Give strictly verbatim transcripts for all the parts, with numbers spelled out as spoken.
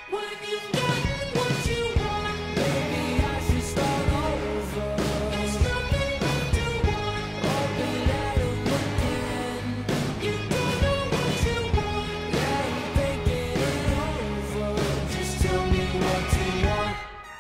When you get what you want, maybe I should start over. There's nothing left to want, open that up again. You don't know what you want, yeah, I'm thinking it over. Just tell me what you want.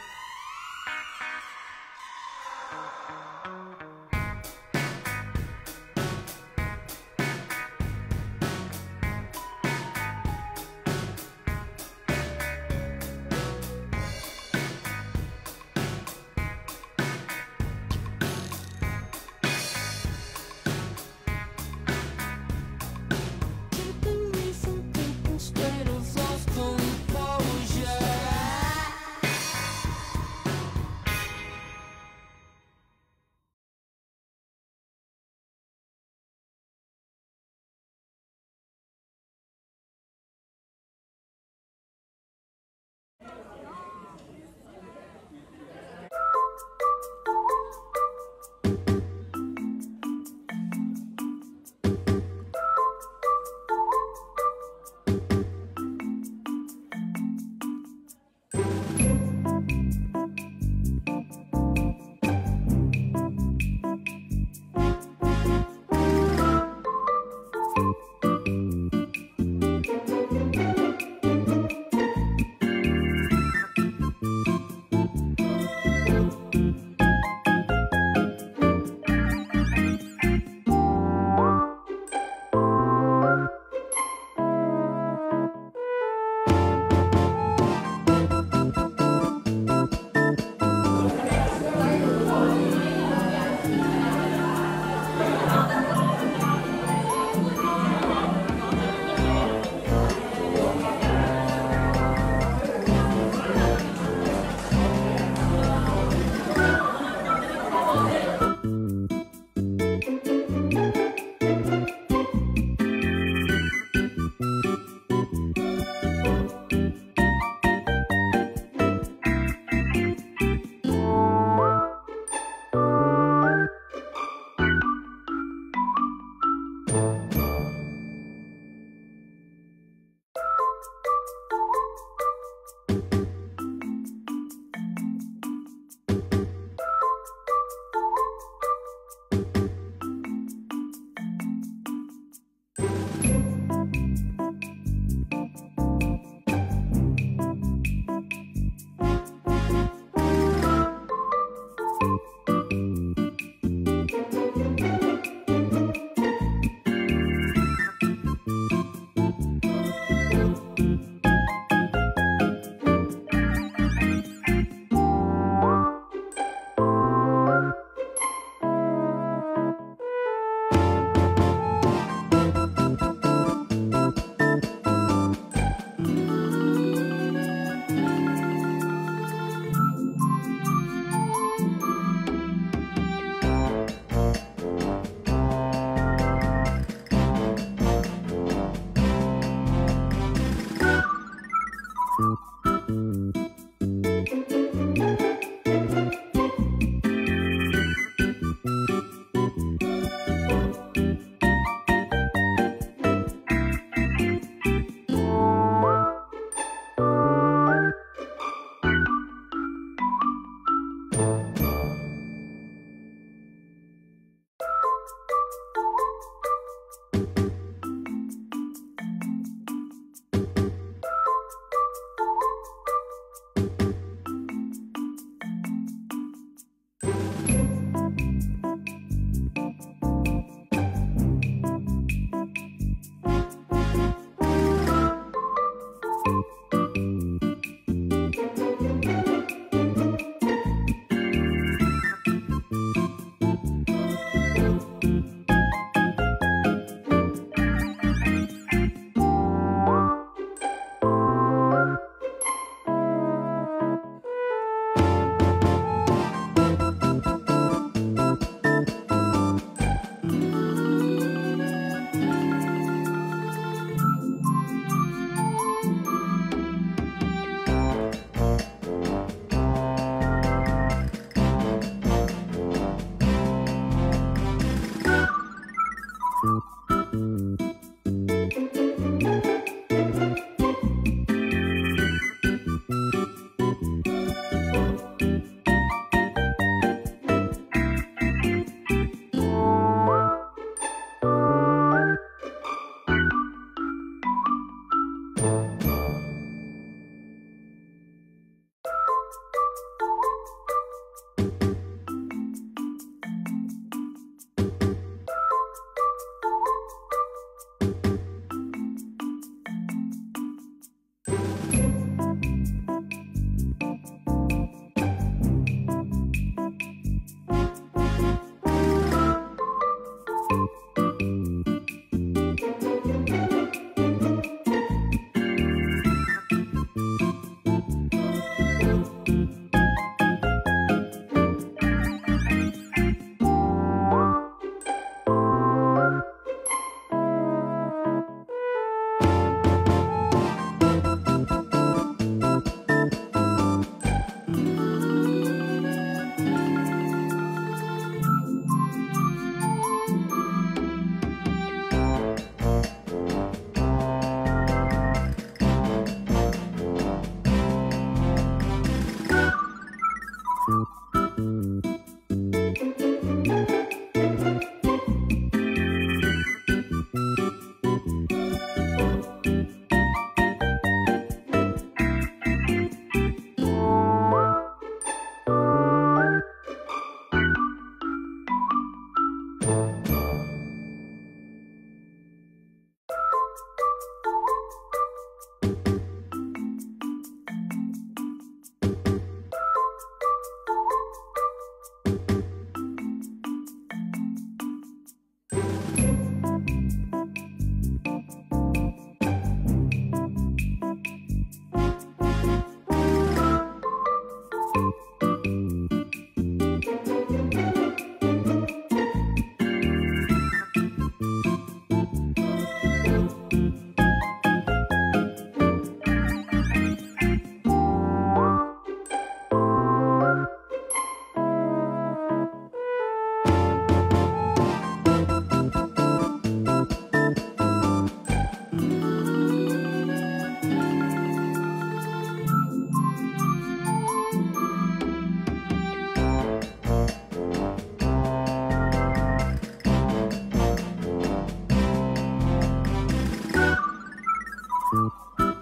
Keeping me from thinking straight of lost composure.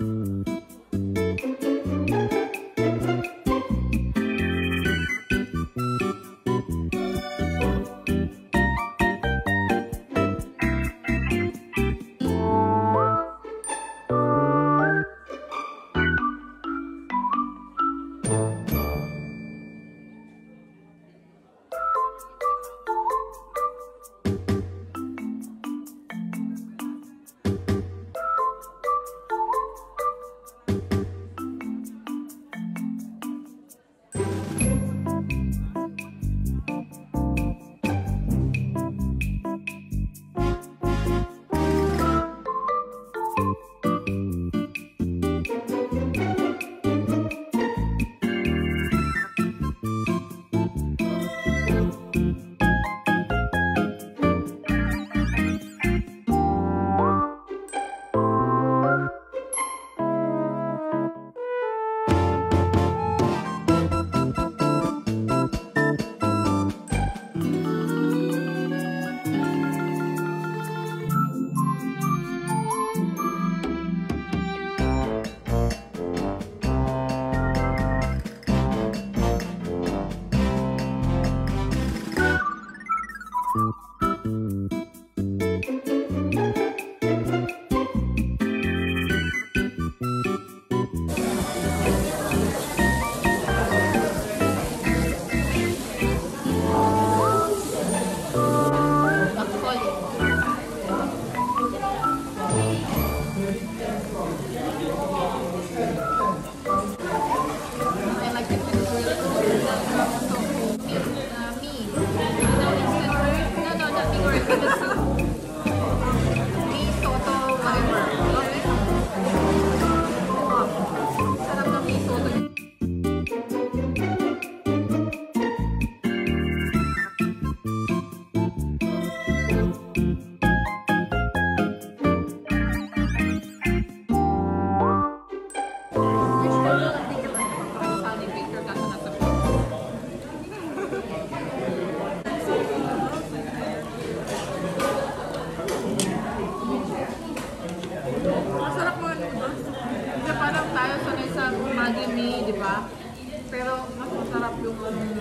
Pero mas masarap yung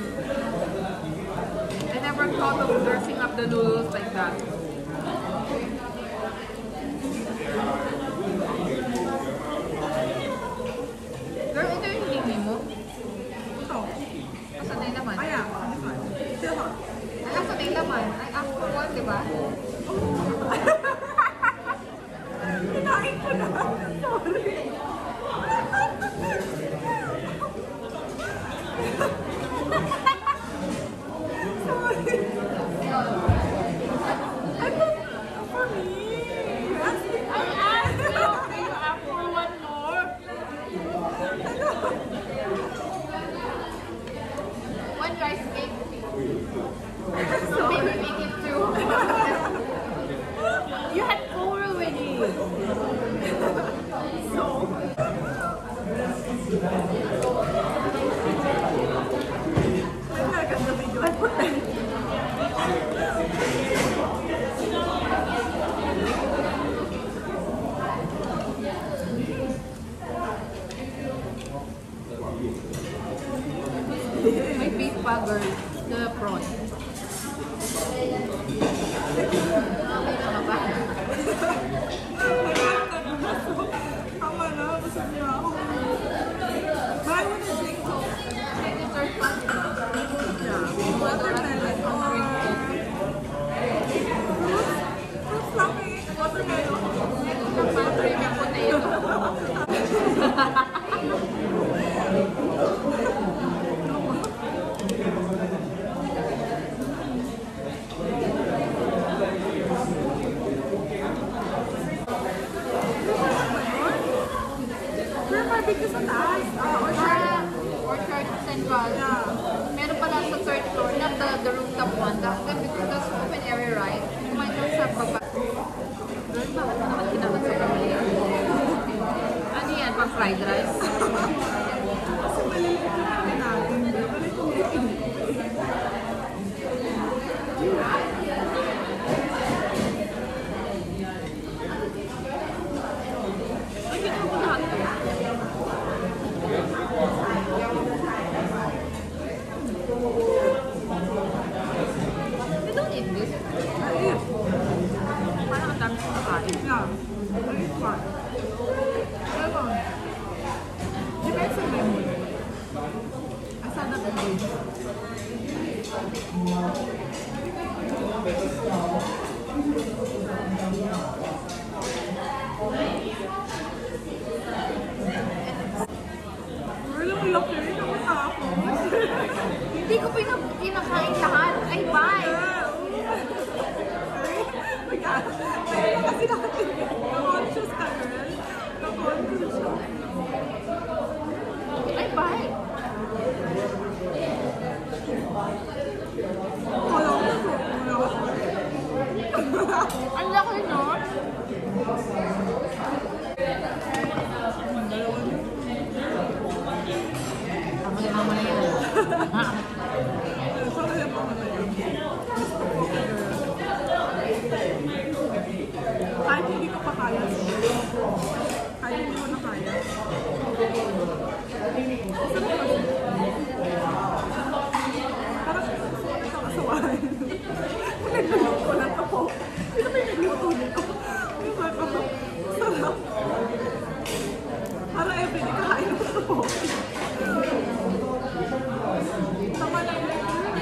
I never thought of dressing up the noodles like that. Girl, ito yung hindi mo? Ito. Asan na yung laman? Ay, ah. Ito. Ay, asan na yung laman? Ay, after one, di ba? Kinain ko na. Sorry. May beef pa, girl. The prawn. Okay na ba? Tama na, busog na ako. Buy mo na drink ko. Pwede third one, di ba? Yeah. Watermelon. Fruits lang eh. Watermelon. Pantry may potato. Barbecue sa taas. Ah, orchard. Orchard Central. Yeah. Meron pala sa third floor, not the, the rooftop one. That, because that's open area, right? Kumain lang sa baba. Girl, bakit mo naman kinamit sa pamilya? Ano yan? Pang fried rice? Kasi maliliit na namin natin. Balik ko ulitin. Ay, hindi ko lahat. Wala mo laki. Nakatakot. Hindi ko pina- pinakain lahat. Ay, bye! Kaya kasi natin. Na-conscious ka, girl. Na-conscious siya. Ay, bye! Wala ko na po. Ang laki, no? Mamaya-mamaya yan. So, kaya pa naman yun. Kahit hindi ko pa kaya. Kahit hindi ko na kaya. Sarap kasi. Parang nakakasawahin. Kung nagluluto lang ako. Sino ba yung nagluto nito? Yung sarap. Sarap. Parang everyday kakain ako sa po. Tama lang yun.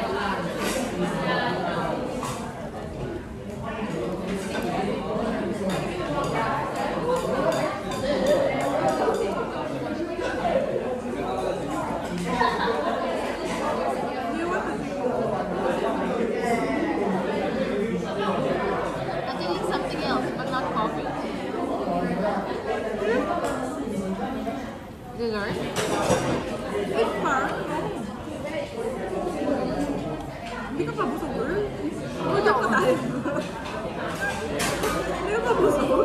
I'm getting something else, but not coffee. Dessert? Eat pa. Hindi ka pa busog, girl. Wala pa tayo. Hindi ka pa busog.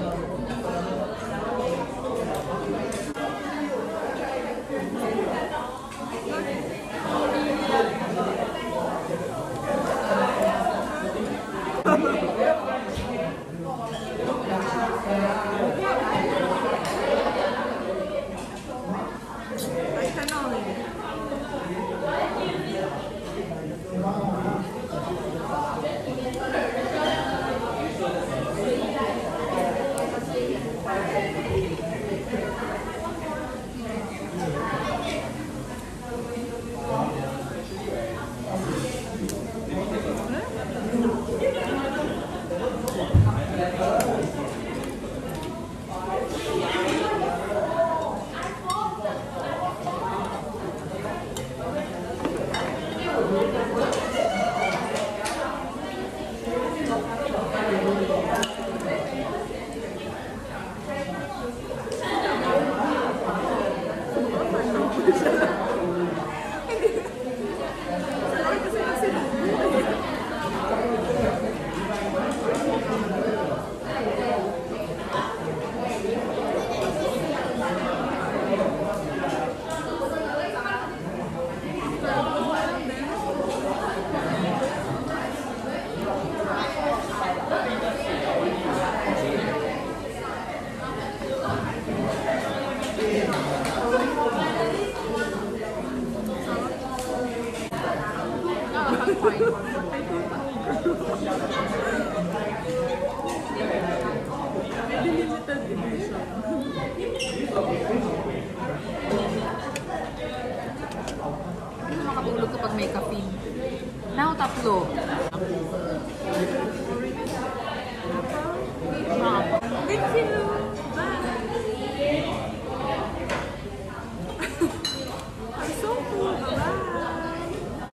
Ay, tanong eh. Sorry kasi kasi No, I'm fine. limited edition. Hindi makatulog kapag may caffeine. Now, tatlo.